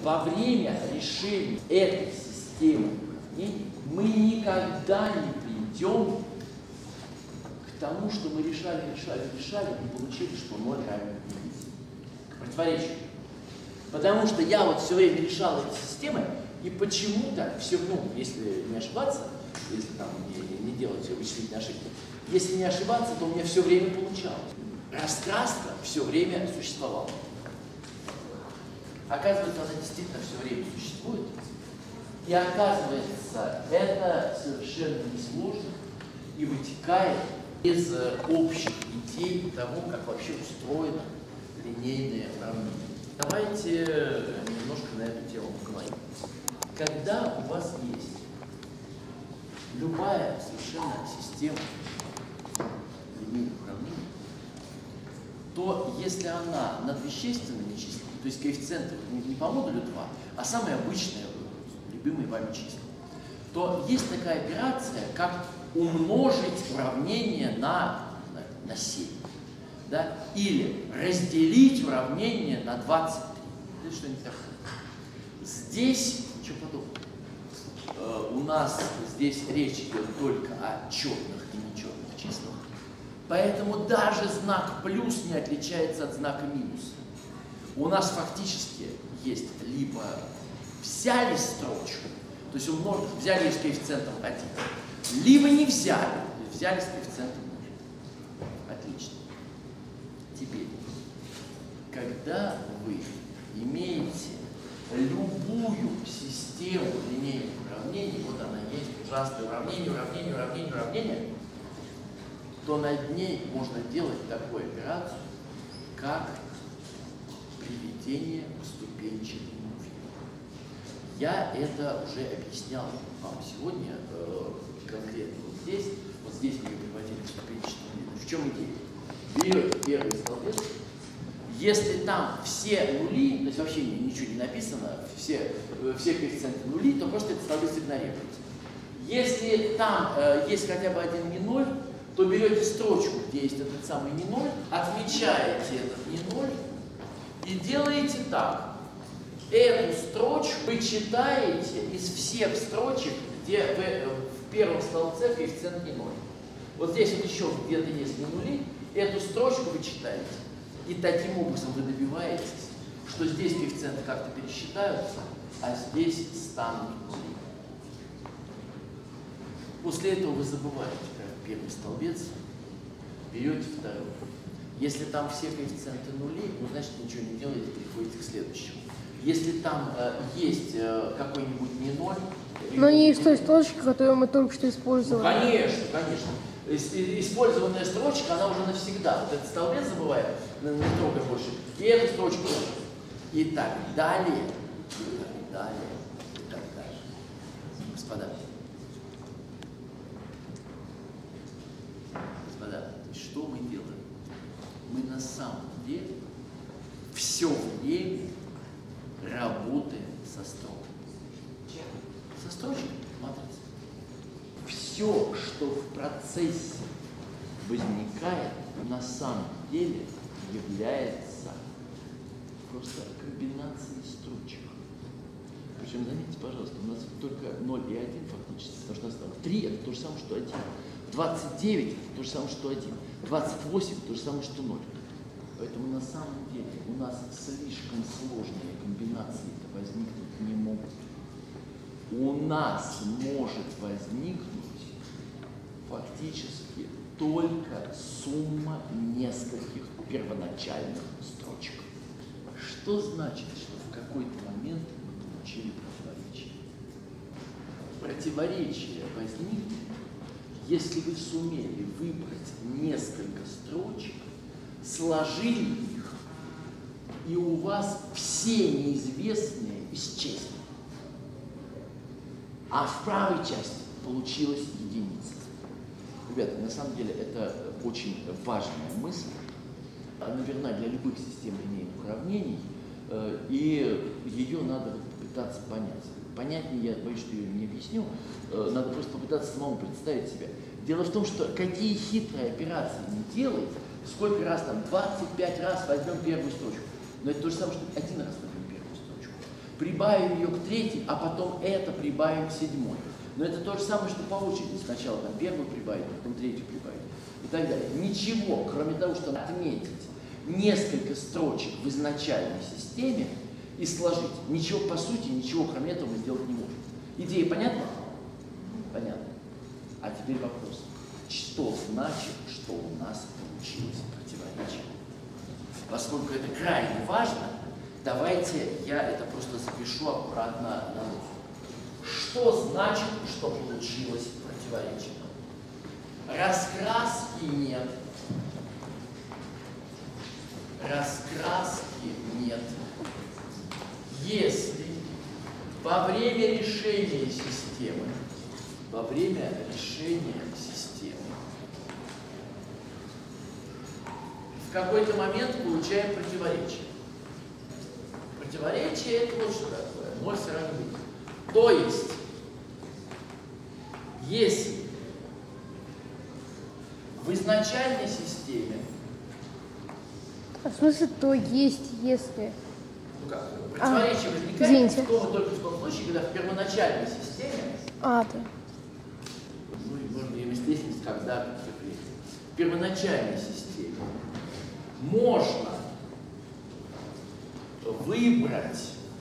во время решения этой системы уравнений мы никогда не придем к тому, что мы решали и получили, что 0 равен единице. К противоречию. Потому что я вот все время решал эти системы, и почему-то все, ну, если не ошибаться, если там не делать вычислительные ошибки, если не ошибаться, то у меня все время получалось. Пространство все время существовало. Оказывается, оно действительно все время существует. И оказывается, это совершенно несложно и вытекает из общих идей того, как вообще устроено линейное уравнение. Давайте немножко на эту тему поговорим. Когда у вас есть любая совершенно система линейных уравнений, то если она над вещественными числами, то есть коэффициенты не по модулю 2, а самые обычные, любимые вами числа, то есть такая операция, как умножить уравнение на 7. Да? Или разделить уравнение на 23. Это что-нибудь такое. Здесь ничего подобного. У нас здесь речь идет только о черных и нечерных числах. Поэтому даже знак плюс не отличается от знака минус. У нас фактически есть либо взяли строчку, то есть взяли с коэффициентом 1, либо не взяли, взяли с коэффициентом 0. Отлично. Теперь, когда вы имеете любую систему линейных уравнений, вот она есть, ужасное уравнение, то над ней можно делать такую операцию, как приведение к ступенчатой муфе. Я это уже объяснял вам сегодня конкретно вот здесь мы приводили к ступенчатой муфе. В чем идея? Берете первый столбец, если там все нули, то есть вообще ничего не написано, все коэффициенты нули, то просто этот столбец игнорируется. Если там есть хотя бы один не ноль, то берете строчку, где есть этот самый не ноль, отмечаете этот не ноль и делаете так. Эту строчку вы читаете из всех строчек, где в первом столбце коэффициент не ноль. Вот здесь вот еще где-то есть не нули, эту строчку вы читаете. И таким образом вы добиваетесь, что здесь коэффициенты как-то пересчитаются, а здесь станут нули. После этого вы забываете про первый столбец, берете второй. Если там все коэффициенты нули, ну, значит, ничего не делаете, переходите к следующему. Если там есть какой-нибудь не ноль... Но не из той строчки, которую мы только что использовали. Ну, конечно, конечно. Использованная строчка, она уже навсегда. Вот этот столбец забывает, не трогай больше. И эту строчку тоже. И так далее, и так далее, и так далее. Господа, что мы делаем? Мы на самом деле все время работаем со строками. Со строчкой матрицы. Все, что в процессе возникает, на самом деле является просто комбинацией строчек. Причем, заметьте, пожалуйста, у нас только 0 и 1 фактически, потому что у нас там 3 это то же самое, что 1. 29 это то же самое, что 1. 28 это то же самое, что 0. Поэтому на самом деле у нас слишком сложные комбинации возникнуть не могут. У нас может возникнуть фактически только сумма нескольких первоначальных строчек. Что значит, что в какой-то момент мы получили противоречие? Противоречие возникнет, если вы сумели выбрать несколько строчек, сложили их, и у вас все неизвестные исчезли. А в правой части получилась единица. Ребята, на самом деле это очень важная мысль. Она верна для любых систем линейных уравнений, и ее надо попытаться понять. Понятнее, я боюсь, что я ее не объясню, надо просто попытаться самому представить себя. Дело в том, что какие хитрые операции не делайте, сколько раз там, 25 раз возьмем первую строчку. Но это то же самое, что один раз возьмем первую строчку. прибавим ее к третьей, а потом это прибавим к седьмой. Но это то же самое, что по очереди. Сначала там первую прибавить, потом третью прибавить и так далее. Ничего, кроме того, чтобы отметить несколько строчек в изначальной системе и сложить, ничего по сути, ничего кроме этого мы сделать не можем. Идея понятна? Понятно. А теперь вопрос. Что значит, что у нас получилось противоречие? Поскольку это крайне важно, давайте я это просто запишу аккуратно на ноту. Что значит, что получилось противоречие? Раскраски нет. Раскраски нет. Если во время решения системы, в какой-то момент получаем противоречие. Противоречие – это вот что такое, ноль сравнить. То есть, если в изначальной системе… А в смысле, то есть, если… Ну как, противоречие возникает только в том случае, когда в первоначальной системе… да. Ну, можно естественность, когда в первоначальной системе можно выбрать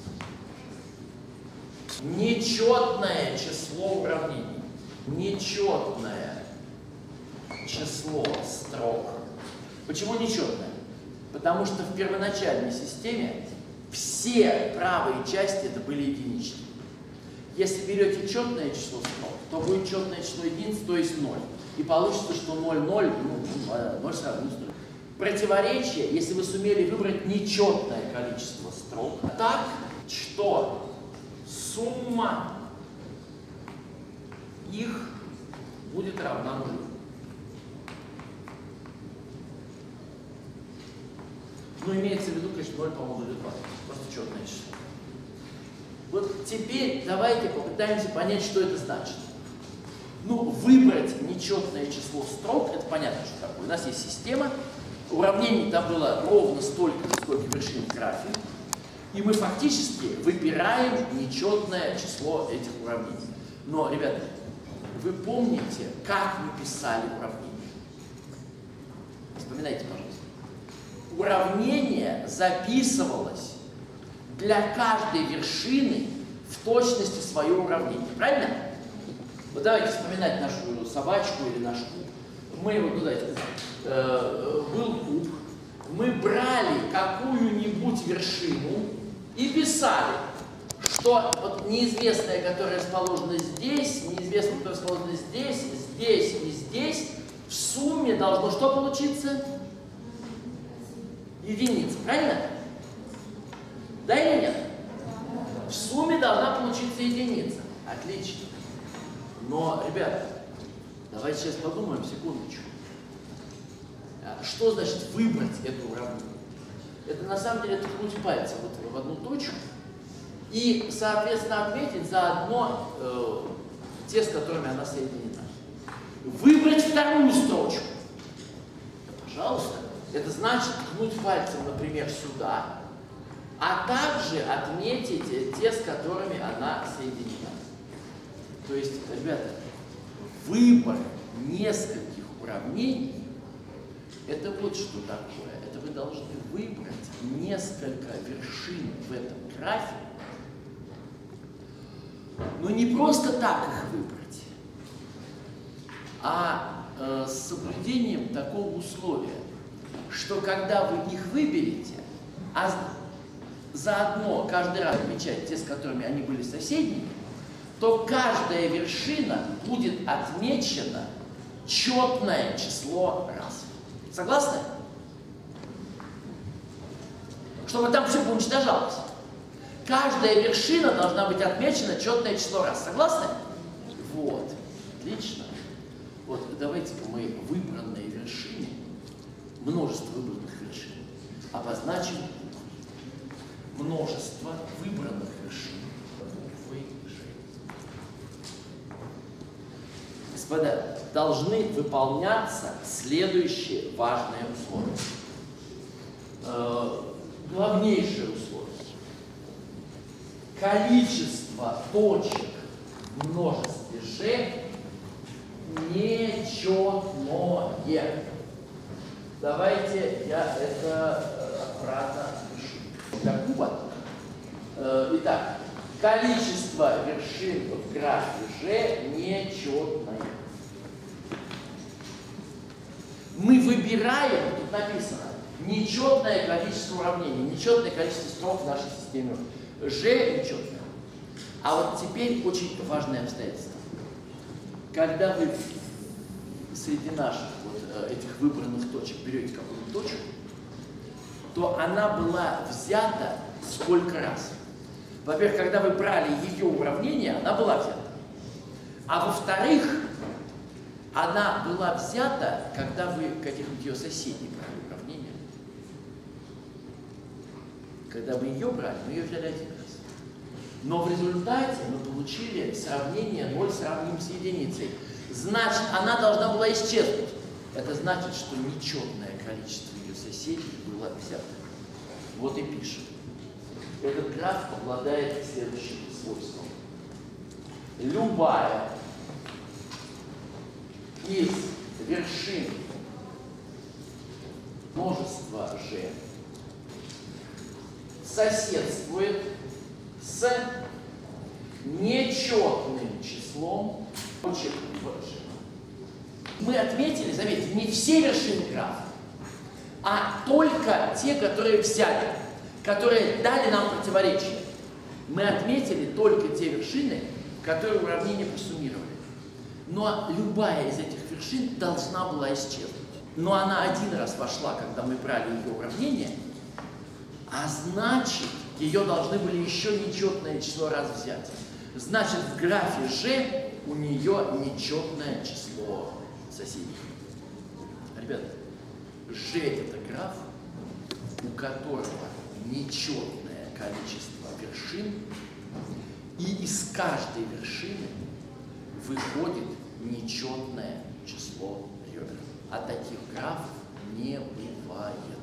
нечетное число уравнений, нечетное число строк. Почему нечетное? Потому что в первоначальной системе все правые части это были единичные. Если берете четное число строк, то будет четное число единиц, то есть 0. И получится, что 0, 0, 0 сразу не стоит. Противоречие, если вы сумели выбрать нечетное количество строк, так, что сумма их будет равна 0. Ну, имеется в виду, конечно, 0 по модулю 2. Просто четное число. Вот теперь давайте попытаемся понять, что это значит. Ну, выбрать нечетное число строк, это понятно, что такое. У нас есть система, уравнений там было ровно столько, сколько вершин в графе, и мы фактически выбираем нечетное число этих уравнений. Но, ребята, вы помните, как мы писали уравнение? Вспоминайте, пожалуйста. Уравнение записывалось для каждой вершины в точности свое уравнение. Правильно? Вот давайте вспоминать нашу собачку или наш куб. Мы вот, был куб, мы брали какую-нибудь вершину и писали, что вот неизвестная, которая расположена здесь, неизвестная, которая расположена здесь, здесь и здесь, в сумме должно что получиться? Единица. Правильно? Да или нет? В сумме должна получиться единица. Отлично. Но, ребята, давайте сейчас подумаем секундочку. Что значит выбрать это уравнение? Это на самом деле ткнуть пальцем вот в одну точку и, соответственно, отметить заодно те, с которыми она соединена. Выбрать вторую строчку. Пожалуйста. Это значит ткнуть пальцем, например, сюда, а также отметить те, с которыми она соединена. То есть, ребята, выбор нескольких уравнений – это вот что такое. Это вы должны выбрать несколько вершин в этом графе, но не просто так их выбрать, а с соблюдением такого условия, что когда вы их выберете, а заодно каждый раз отмечать те, с которыми они были соседними, то каждая вершина будет отмечена четное число раз. Согласны? Чтобы там все уничтожалось. Каждая вершина должна быть отмечена четное число раз. Согласны? Вот. Отлично. Вот давайте-ка мы выбранные вершины, множество выбранных вершин, обозначим множество выбранных вершин. Господа, должны выполняться следующие важные условия. Главнейшее условие. количество точек в множестве G нечетное. Давайте я это обратно пишу. Так, вот. Итак, количество вершин в графе G нечетное. Мы выбираем, тут написано, нечетное количество уравнений, нечетное количество строк в нашей системе. G нечетное. А вот теперь очень важное обстоятельство. Когда вы среди наших вот этих выбранных точек берете какую-то точку, то она была взята сколько раз? Во-первых, когда вы брали ее уравнение, она была взята. А во-вторых, она была взята, когда вы каких-нибудь ее соседей брали уравнение. Когда вы ее брали, мы ее взяли один раз. Но в результате мы получили сравнение 0 сравним с единицей. Значит, она должна была исчезнуть. Это значит, что нечетное количество ее соседей было взято. Вот и пишем. Этот граф обладает следующим свойством. Любая из вершин множества G соседствует с нечетным числом точек в G. Мы отметили, заметьте, не все вершины графа, а только те, которые взяли, которые дали нам противоречие. Мы отметили только те вершины, которые уравнение просуммировали. Но любая из этих вершин должна была исчезнуть. Но она один раз вошла, когда мы брали ее уравнение, а значит, ее должны были еще нечетное число раз взять. Значит, в графе G у нее нечетное число соседей. Ребята, G это граф, у которого нечетное количество вершин, и из каждой вершины выходит нечетное число ребер. А таких графов не бывает.